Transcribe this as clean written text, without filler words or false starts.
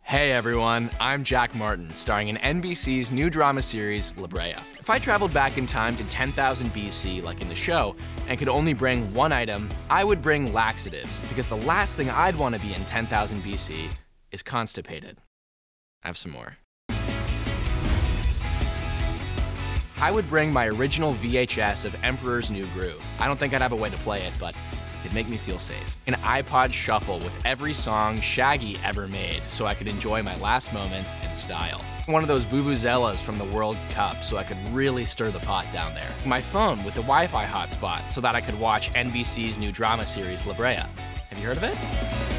Hey everyone, I'm Jack Martin, starring in NBC's new drama series, Brea. If I traveled back in time to 10,000 BC, like in the show, and could only bring one item, I would bring laxatives, because the last thing I'd want to be in 10,000 BC is constipated. I have some more. I would bring my original VHS of Emperor's New Groove. I don't think I'd have a way to play it, but it'd make me feel safe. An iPod shuffle with every song Shaggy ever made so I could enjoy my last moments in style. One of those vuvuzelas from the World Cup so I could really stir the pot down there. My phone with the Wi-Fi hotspot so that I could watch NBC's new drama series, Brea. Have you heard of it?